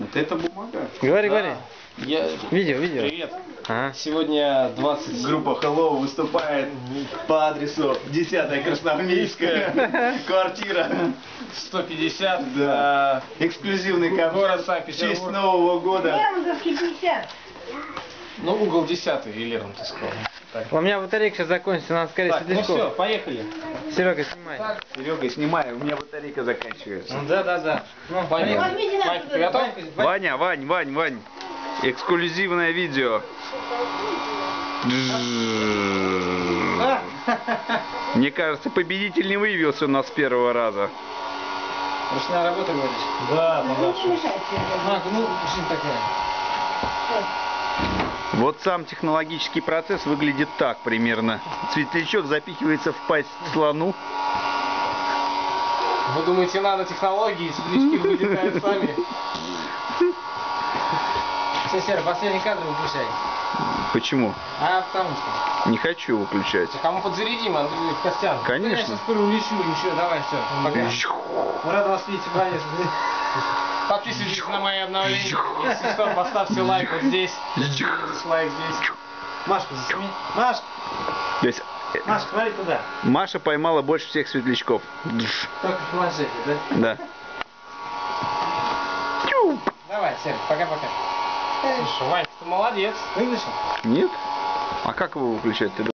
Вот это бумага. Говори, Да. говори. Я... Видео. Привет. Ага. Сегодня 20... Группа Hello выступает по адресу 10-я Красноармейская, квартира 150. Да. Эксклюзивный Город концерт в Санкт-Петербург. честь Нового года. Лермонтовский 50. Ну, угол 10-й, или Лермонтов сказал. Так. У меня батарейка сейчас закончится, надо скорее Так, ну все, светлячков. поехали. Серега, снимай. Серега, снимай, у меня батарейка заканчивается. Ну да. Ну, Поехали. Возьмите нас Майк, туда. ты готов? Ваня, Вань. Эксклюзивное видео. Мне кажется, победитель не выявился у нас с первого раза. Ручная работа, говоришь? Да, Ну, не мешайте. Ну, жизнь такая. Вот сам технологический процесс выглядит так примерно. Светлячок запихивается в пасть слону. Вы думаете, нанотехнологии, светлячки вылетают сами? Все, Серега, последний кадр выключай. Почему? А потому что. Не хочу выключать. Кому подзарядим, Андрей Костян? Я Конечно. сейчас улечу, еще, давай, все, пока. Рад вас видеть, молодец. Подписывайтесь на мои обновления. Если что, поставьте лайк вот здесь. Дизлайк здесь. Машку засними. Маш, То есть, смотри туда. Маша поймала больше всех светлячков. Только в планшете, да? Да. Давай, Серега, пока-пока. Слушай, Вань, ты молодец. Выключил? Нет? А как его выключать? Ты